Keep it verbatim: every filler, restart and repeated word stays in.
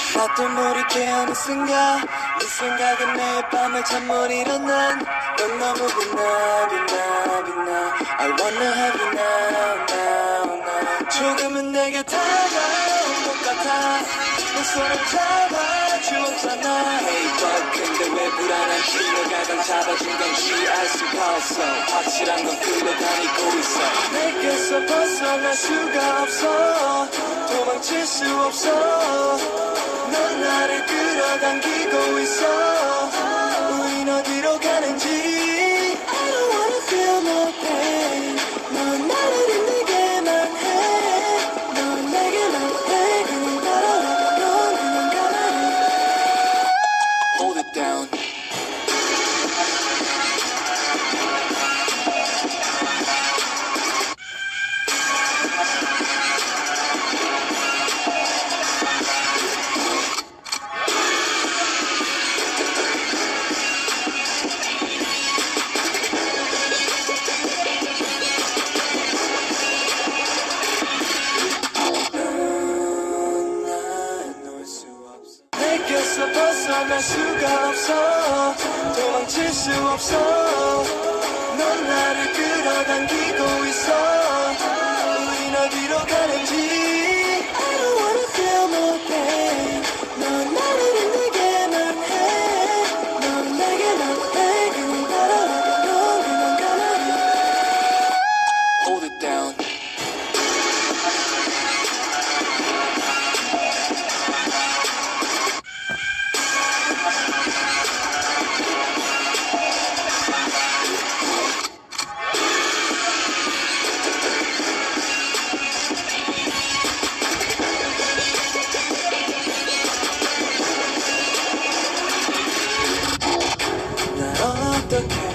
낯들 몰입해 어느순간 네 생각에 매일 밤을 잠 못 일어난 넌 너무 빛나 빛나 빛나 I wanna have you now now now 조금은 내게 다가온 것 같아 내 손을 잡아주었잖아 Hey but 근데 왜 불안한지 널 가장 잡아준 건지 알 수가 없어 확실한 건 끌려다니고 있어 내게서 벗어날 수가 없어 도망칠 수 없어 넌 나를 끌어당기고 있어 우린 어디로 가는지 I don't wanna feel no pain 넌 나를 힘들게만 해 넌 내게만 해 그냥 따라와 넌 그냥 가만히 Hold it down 내게서 벗어날 수가 없어 도망칠 수 없어 넌 나를 끌어당기고 있어 우린 어디로 가는지 I don't wanna feel no pain 넌 나를 힘들게만 해넌 내게만 해 그냥 따라와 넌 그냥 가만히 Hold it down 날 어떻게